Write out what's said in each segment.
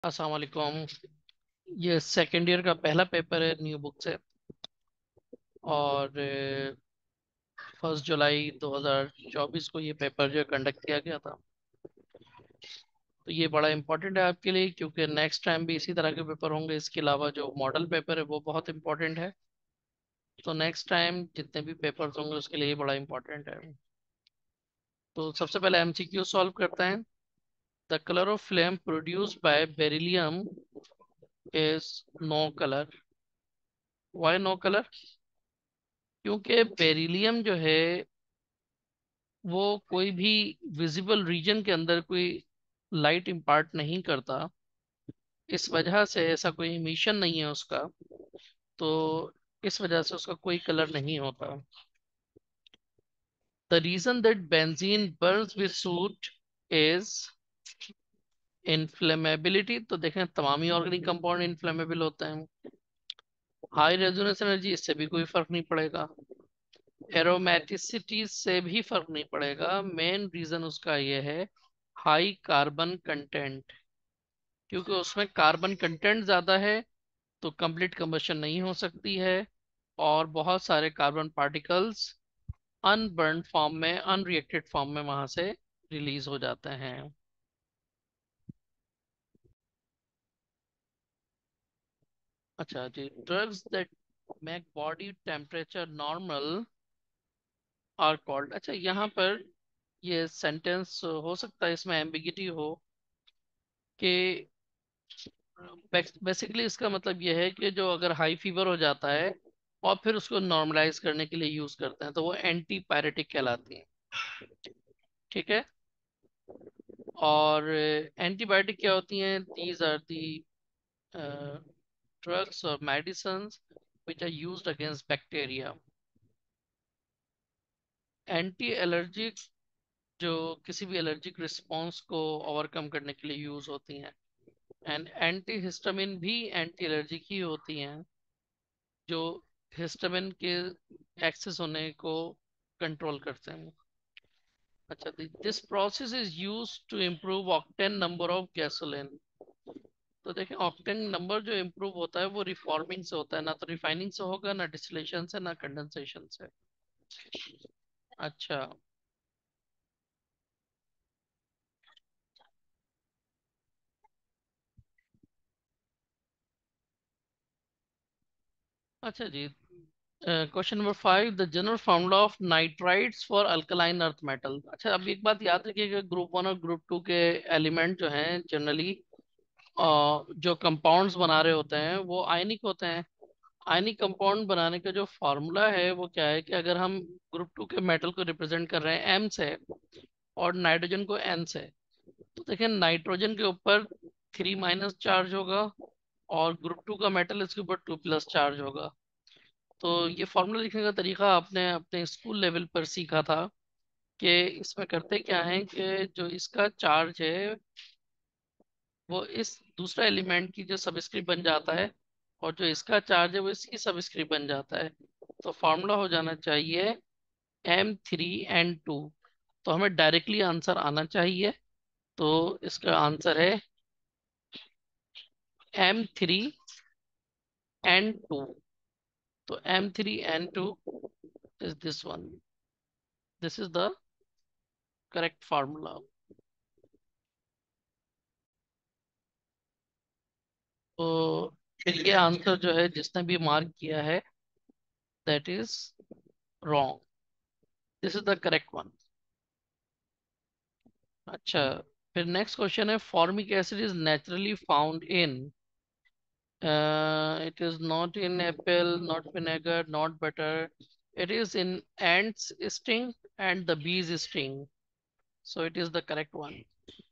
अस्सलाम वालेकुम। ये सेकेंड ईयर का पहला पेपर है न्यू बुक से। और 1 जुलाई 2024 को ये पेपर जो कंडक्ट किया गया था। तो ये बड़ा इंपॉर्टेंट है आपके लिए, क्योंकि नेक्स्ट टाइम भी इसी तरह के पेपर होंगे। इसके अलावा जो मॉडल पेपर है वो बहुत इंपॉर्टेंट है। तो नेक्स्ट टाइम जितने भी पेपर्स होंगे उसके लिए ये बड़ा इंपॉर्टेंट है। तो सबसे पहले एमसीक्यू सॉल्व करते हैं। The colour of flame produced by beryllium is no colour. Why no colour? क्योंकि बेरिलियम जो है वो कोई भी विजिबल रीजन के अंदर कोई लाइट इम्पार्ट नहीं करता। इस वजह से ऐसा कोई इमिशन नहीं है उसका। तो इस वजह से उसका कोई कलर नहीं होता। The reason that benzene burns with soot is inflammability. तो देखें, तमाम ही ऑर्गेनिक कंपाउंड इनफ्लेमेबल होते हैं। हाई रेजोनेंस एनर्जी, इससे भी कोई फर्क नहीं पड़ेगा। एरोमेटिसिटी से भी फर्क नहीं पड़ेगा। मेन रीजन उसका ये है हाई कार्बन कंटेंट। क्योंकि उसमें कार्बन कंटेंट ज्यादा है तो कंप्लीट कंबशन नहीं हो सकती है। और बहुत सारे कार्बन पार्टिकल्स अनबर्न फॉर्म में, अनरिएक्टेड फॉर्म में वहां से रिलीज हो जाते हैं। अच्छा जी, drugs that make body temperature normal are called. अच्छा, यहाँ पर ये सेंटेंस हो सकता है इसमें एम्बिगिटी हो कि बेसिकली इसका मतलब यह है कि जो अगर हाई फीवर हो जाता है और फिर उसको नॉर्मलाइज करने के लिए यूज करते हैं तो वो एंटी पायरेटिक कहलाती हैं। ठीक है। और एंटीबायोटिक क्या होती हैं? दीज आर दी ड्रग्स और medicines which are used against bacteria. Anti allergic जो किसी भी एलर्जिक रिस्पॉन्स को ओवरकम करने के लिए यूज होती हैं। एंड एंटी हिस्टामिन भी एंटी एलर्जिक ही होती हैं, जो हिस्टामिन के एक्सेस होने को कंट्रोल करते हैं। अच्छा, this process is used to improve octane number of gasoline. तो देखें, ऑक्टेन नंबर जो इम्प्रूव होता है वो रिफॉर्मिंग से होता है, ना तो रिफाइनिंग से होगा, ना डिस्टिलेशन से, ना कंडेंसेशन से। अच्छा। अच्छा जी, question number 5, the general formula of nitrides for alkaline earth metal. अच्छा, अब एक बात याद रखिएगा, ग्रुप वन और ग्रुप टू के एलिमेंट जो हैं जनरली जो कंपाउंड्स बना रहे होते हैं वो आयनिक होते हैं। आयनिक कंपाउंड बनाने का जो फार्मूला है वो क्या है कि अगर हम ग्रुप टू के मेटल को रिप्रेजेंट कर रहे हैं एम से और नाइट्रोजन को एन से, तो देखिए नाइट्रोजन के ऊपर 3 माइनस चार्ज होगा और ग्रुप टू का मेटल इसके ऊपर 2 प्लस चार्ज होगा। तो ये फॉर्मूला लिखने का तरीका आपने अपने स्कूल लेवल पर सीखा था कि इसमें करते क्या है कि जो इसका चार्ज है वो इस दूसरा एलिमेंट की जो सबस्क्रिप्ट बन जाता है, और जो इसका चार्ज है वो इसकी सबस्क्रिप्ट बन जाता है। तो फॉर्मूला हो जाना चाहिए M3N2। तो हमें डायरेक्टली आंसर आना चाहिए। तो इसका आंसर है M3N2। तो M3N2 is this one. This is the correct formula. तो फिर ये आंसर जो है जिसने भी मार्क किया है, that is wrong. This is the correct one. अच्छा, फिर नेक्स्ट क्वेश्चन है, formic acid is naturally found in. It is not in apple, not vinegar, not butter. It is in ants sting and the bees sting. So it is the correct one.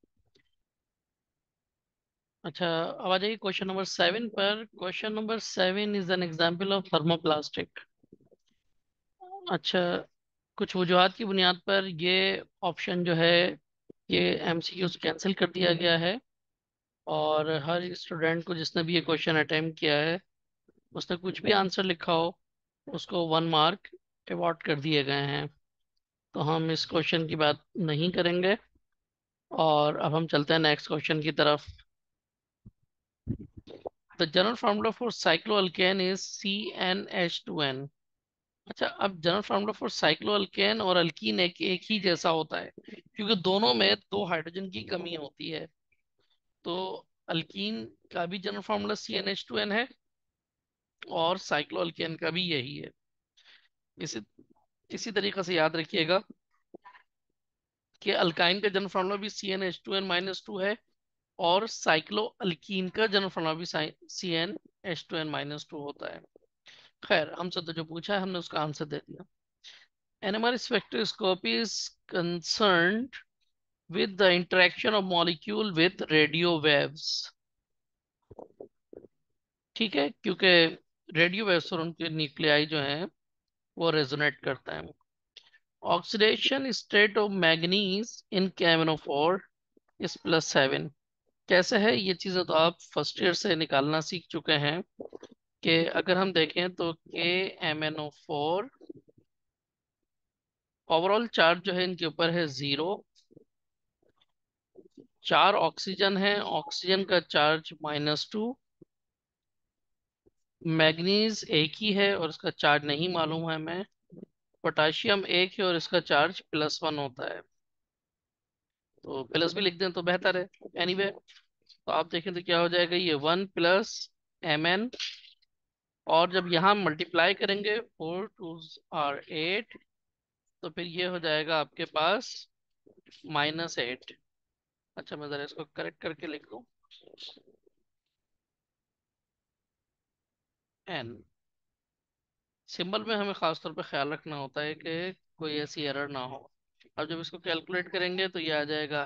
अच्छा, अब आ जाइए question number 7 पर। Question number 7 is an example of thermoplastic. अच्छा, कुछ वजूहत की बुनियाद पर ये ऑप्शन जो है ये एमसीक्यूज कैंसिल कर दिया गया है। और हर स्टूडेंट को जिसने भी ये क्वेश्चन अटेम्प्ट किया है उसने कुछ भी आंसर लिखा हो उसको 1 मार्क अवार्ड कर दिए गए हैं। तो हम इस क्वेश्चन की बात नहीं करेंगे और अब हम चलते हैं नेक्स्ट क्वेश्चन की तरफ। The general formula for cycloalkane is CnH2n। अच्छा, अब जनरल फार्मूला फॉर साइक्लोअल्केन और अल्कीन एक ही जैसा होता है, क्योंकि दोनों में दो हाइड्रोजन की कमी होती है। तो अल्कीन का भी जनरल फार्मूला CnH2n है, और साइक्लोअल्केन का भी यही है। इसी इसी तरीके से याद रखिएगा कि अल्काइन का जनरल फार्मूला भी CnH2n-2 है, और साइक्लो अल्कीन का जनरल फार्मूला भी CnH2n-2 होता है। खैर, हमसे तो जो पूछा है हमने उसका आंसर दे दिया। NMR spectroscopy is concerned with the interaction of molecule with radio waves। ठीक है, क्योंकि रेडियो वेव्स और उनके न्यूक्लियाई जो हैं वो रेजोनेट करते हैं। Oxidation state of manganese in KMnO4 is +7। कैसे है ये चीजें तो आप फर्स्ट ईयर से निकालना सीख चुके हैं, कि अगर हम देखें तो KMnO4 ओवरऑल चार्ज जो है इनके ऊपर है 0। 4 ऑक्सीजन है, ऑक्सीजन का चार्ज -2। मैग्नीज एक ही है और इसका चार्ज नहीं मालूम है हमें। पोटाशियम एक है और इसका चार्ज +1 होता है, तो प्लस भी लिख दें तो बेहतर है। एनीवे, तो आप देखें तो क्या हो जाएगा, ये 1 + Mn, और जब यहाँ मल्टीप्लाई करेंगे 4 2 8, तो फिर ये हो जाएगा आपके पास -8। अच्छा, मैं जरा इसको करेक्ट करके लिख दूं, n सिंबल में हमें खास तौर पे ख्याल रखना होता है कि कोई ऐसी एरर ना हो। अब जब इसको कैलकुलेट करेंगे तो ये आ जाएगा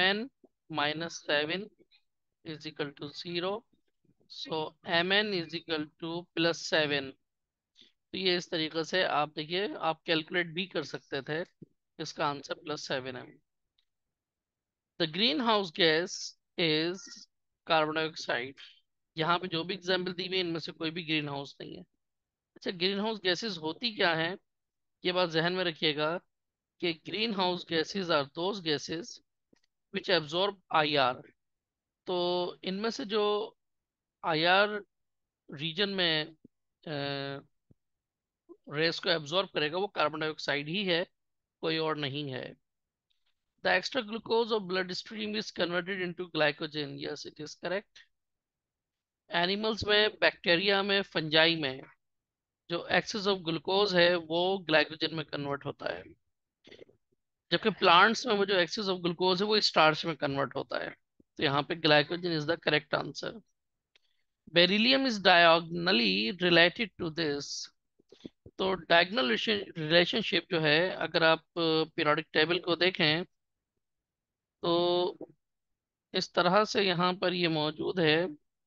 Mn-7 is equal to 0। So Mn is equal to +7। तो ये इस तरीके से आप देखिए, आप कैलकुलेट भी कर सकते थे। इसका आंसर +7 है। The greenhouse gas is carbon dioxide. यहाँ पे जो भी एग्जाम्पल दी हुई है इनमें से कोई भी ग्रीन हाउस नहीं है। अच्छा, ग्रीन हाउस गैसेस होती क्या है, ये बात जहन में रखिएगा कि greenhouse gases are those gases which absorb IR। तो इनमें से जो IR रीजन में रेस को एब्जॉर्ब करेगा वो कार्बन डाइऑक्साइड ही है, कोई और नहीं है। The extra glucose of bloodstream is converted into glycogen। Yes, it is correct। Animals में, बैक्टीरिया में, फंजाई में जो एक्सेस ऑफ ग्लूकोज है वो ग्लाइकोजन में कन्वर्ट होता है, जबकि प्लांट्स में वो जो एक्सेस ऑफ ग्लूकोज है वो स्टार्च में कन्वर्ट होता है। तो यहाँ पे glycogen is the correct answer. Beryllium is diagonally related to this. तो डायगोनल रिलेशनशिप जो है, अगर आप पीरियोडिक टेबल को देखें तो इस तरह से यहाँ पर ये मौजूद है।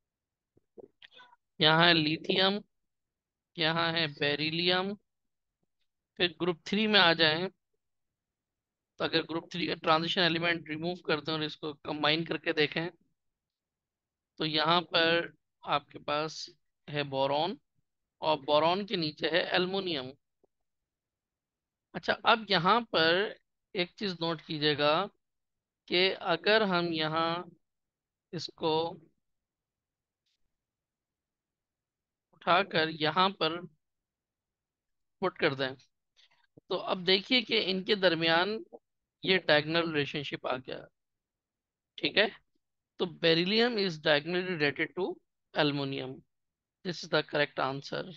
यहाँ है लिथियम, यहाँ है बेरिलियम। फिर ग्रुप 3 में आ जाएं, तो अगर ग्रुप 3 का ट्रांजिशन एलिमेंट रिमूव करते हैं और इसको कंबाइन करके देखें तो यहाँ पर आपके पास है बोरॉन, और बोरॉन के नीचे है एल्युमिनियम। अच्छा, अब यहाँ पर एक चीज नोट कीजिएगा कि अगर हम यहाँ इसको उठाकर यहाँ पर पुट कर दें, तो अब देखिए कि इनके दरमियान ये डायगोनल रिलेशनशिप आ गया। ठीक है, तो beryllium is diagonally related to aluminium. This is the correct answer.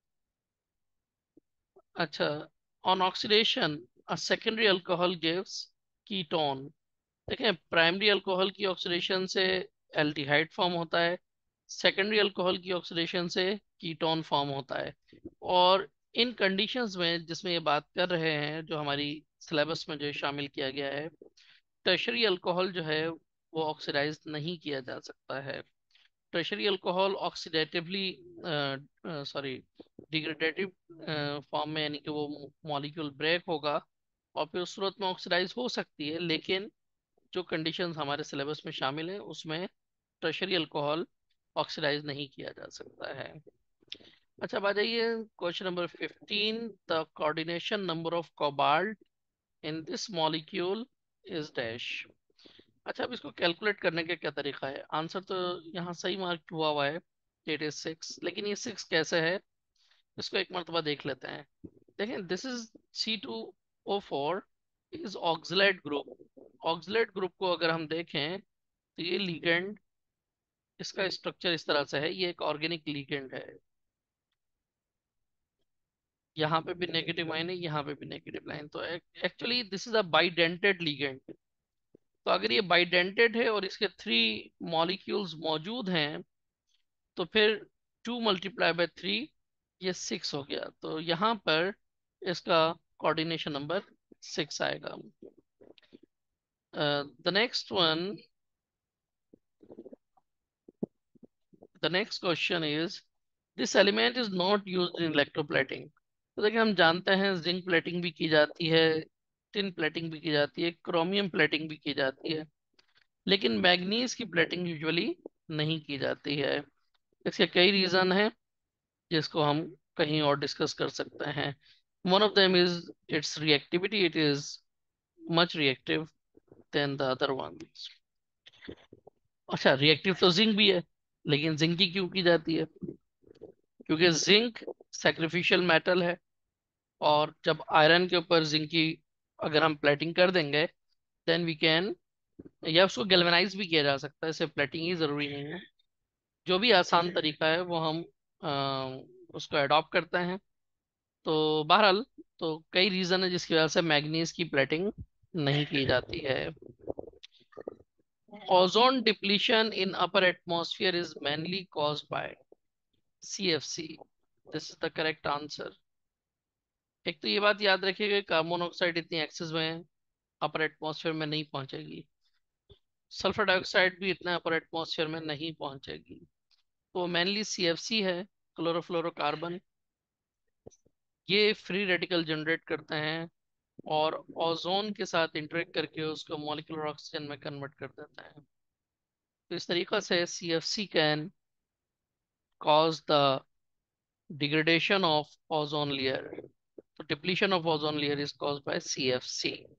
अच्छा, on oxidation a secondary alcohol gives ketone. देखें, प्राइमरी अल्कोहल की ऑक्सीडेशन से एल्डिहाइड फॉर्म होता है, सेकेंडरी अल्कोहल की ऑक्सीडेशन से कीटोन फॉर्म होता है। और इन कंडीशंस में जिसमें ये बात कर रहे हैं, जो हमारी सिलेबस में जो शामिल किया गया है, टर्शरी अल्कोहल जो है वो ऑक्सीडाइज नहीं किया जा सकता है। Tertiary alcohol oxidatively, sorry, degradative form में, यानी कि वो मॉलिक्यूल ब्रेक होगा और फिर उस सूरत में ऑक्सीडाइज हो सकती है, लेकिन जो कंडीशंस हमारे सिलेबस में शामिल हैं उसमें टर्शरी अल्कोहल ऑक्सीडाइज नहीं किया जा सकता है। अच्छा, बात जाइए question number 15। The coordination number of cobalt in this molecule is dash. अच्छा, अब इसको कैलकुलेट करने का क्या तरीका है, आंसर तो यहाँ सही मार्क हुआ हुआ है। इट इज 6, लेकिन ये 6 कैसे है, इसको एक मरतबा देख लेते हैं। देखें, this is C2O4 is oxalate group. Oxalate group को अगर हम देखें तो ये लिगेंड, इसका स्ट्रक्चर इस तरह से है, ये एक ऑर्गेनिक लिगेंड है। यहाँ पे भी नेगेटिव लाइन है, यहाँ पे भी नेगेटिव लाइन, तो actually this is a bidentate ligand. तो अगर ये बाइडेंटेड है और इसके 3 मॉलिक्यूल्स मौजूद हैं, तो फिर 2 × 3 ये 6 हो गया, तो यहाँ पर इसका कोऑर्डिनेशन नंबर 6 आएगा। The next one, the next question is this element is not used in electroplating. तो देखिए, हम जानते हैं जिंक प्लेटिंग भी की जाती है, टिन प्लेटिंग भी की जाती है, क्रोमियम प्लेटिंग भी की जाती है, लेकिन मैग्नीज की प्लेटिंग यूजुअली नहीं की जाती है। इसके कई रीजन हैं जिसको हम कहीं और डिस्कस कर सकते हैं। One of them is its reactivity, it is much reactive than the other one. अच्छा, रिएक्टिव तो जिंक भी है, लेकिन जिंक की क्यों की जाती है? क्योंकि जिंक सैक्रिफिशियल मेटल है, और जब आयरन के ऊपर जिंक की अगर हम प्लेटिंग कर देंगे, देन वी कैन, या उसको गैल्वेनाइज भी किया जा सकता है, सिर्फ प्लेटिंग ही जरूरी नहीं है। जो भी आसान तरीका है वो हम उसको अडॉप्ट करते हैं। तो बहरहाल, तो कई रीजन है जिसकी वजह से मैग्नीज की प्लेटिंग नहीं की जाती है। Ozone depletion in upper atmosphere is mainly caused by CFC। This is the correct answer. एक तो ये बात याद रखिएगा, कार्बन मोनोऑक्साइड इतनी एक्सेस में अपर एटमॉस्फेयर में नहीं पहुंचेगी, सल्फर डाइऑक्साइड भी इतना अपर एटमॉस्फेयर में नहीं पहुंचेगी। तो मेनली CFC है, क्लोरोफ्लोरोकार्बन। ये फ्री रेडिकल जनरेट करते हैं और ओजोन के साथ इंटरेक्ट करके उसको मॉलिक्यूलर ऑक्सीजन में कन्वर्ट कर देते हैं। तो इस तरीके से CFC can cause the degradation of ozone layer. So depletion of ozone layer is caused by CFC.